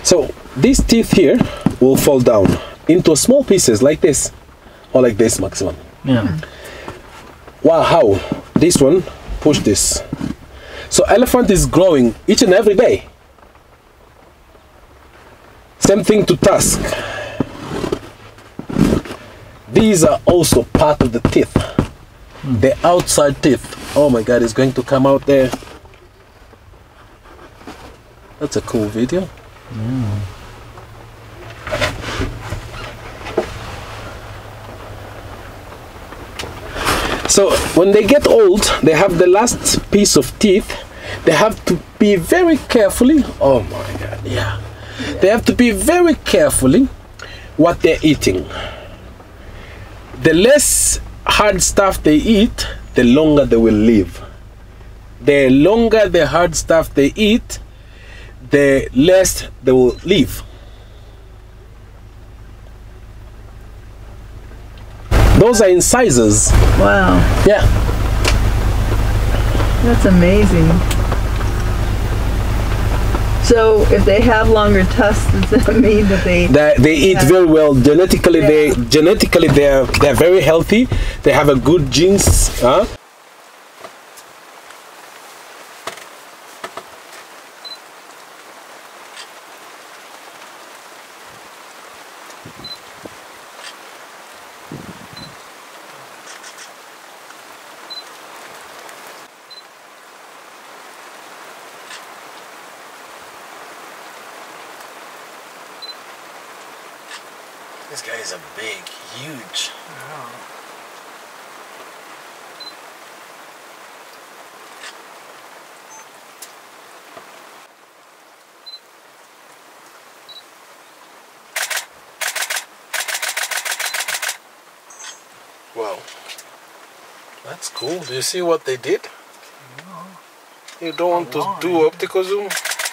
So these teeth here will fall down into small pieces like this, or like this maximum. Yeah. Wow, how? This one, push this. So elephant is growing each and every day. Same thing to tusk. These are also part of the teeth. The outside teeth. Oh my God, it's going to come out there. That's a cool video. So when they get old, they have the last piece of teeth. They have to be very carefully. Oh my God, yeah. They have to be very carefully what they're eating. The less hard stuff they eat, the longer they will live. The longer the hard stuff they eat, the less they will live. Those are incisors. Wow, Yeah. that's amazing. So if they have longer tusks, does that mean that They eat very well genetically. They're very healthy. They have a good genes. Huh? This guy is a big, huge. Wow. That's cool. Do you see what they did? You don't want to do optical zoom?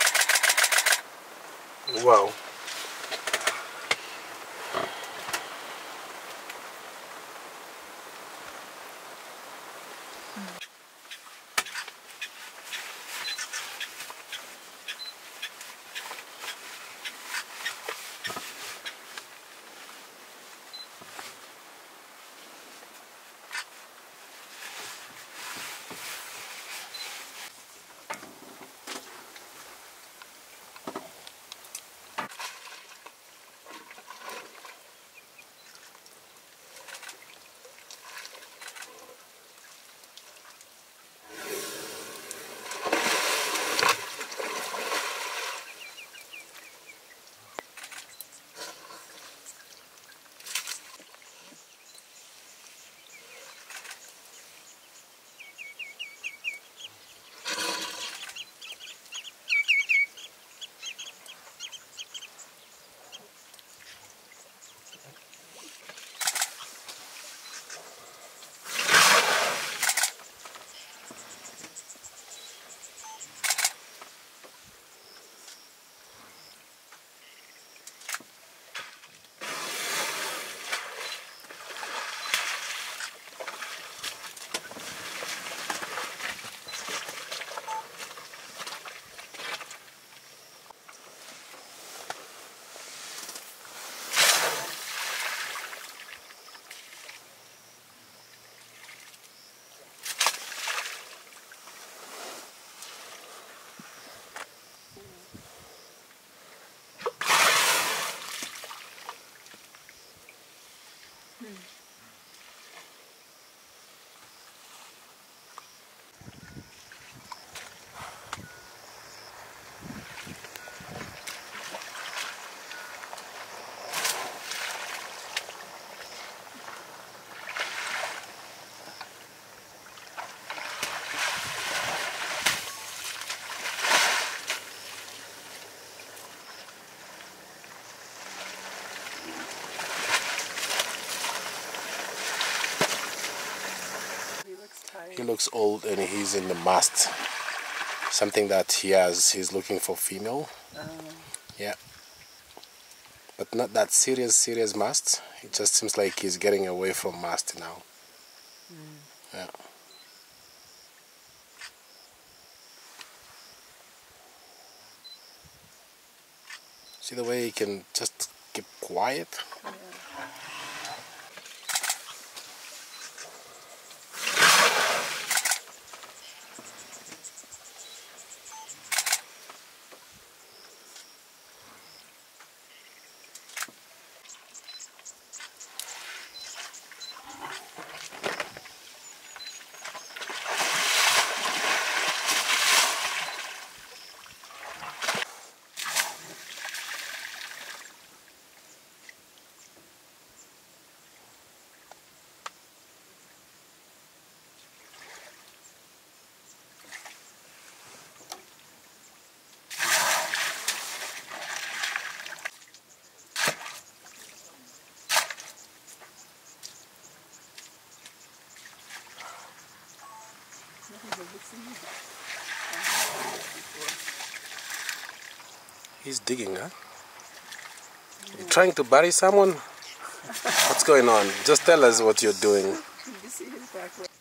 Wow. He looks old and he's in the mast. Something that he's looking for female. Yeah. But not that serious mast. It just seems like he's getting away from mast now. Yeah. See the way he can just keep quiet? Yeah. He's digging, huh? You trying to bury someone? What's going on? Just tell us what you're doing. You see his back leg.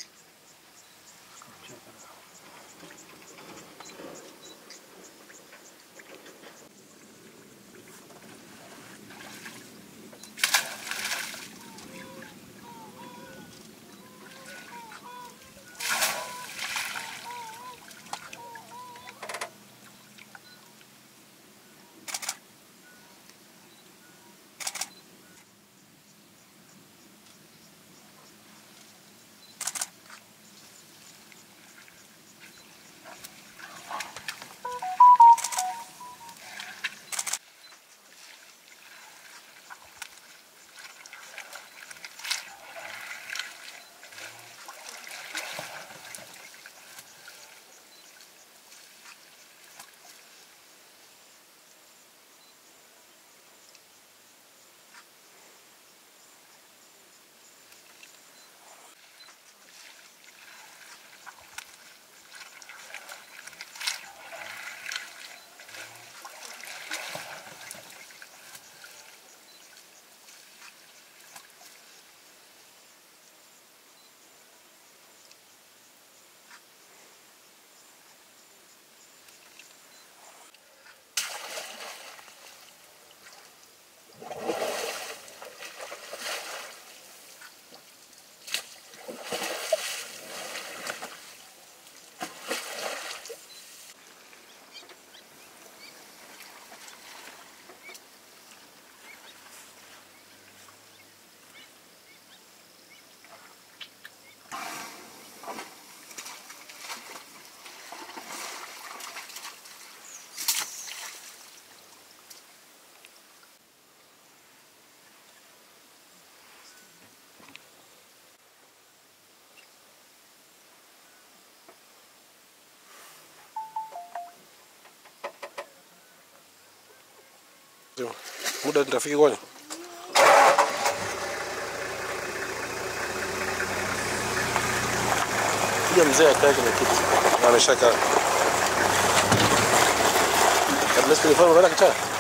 Muda nitafika kwani? Kuja mzee akae kwenye kiti. Ameshakaa. Kabla sikufahamu wala kichana.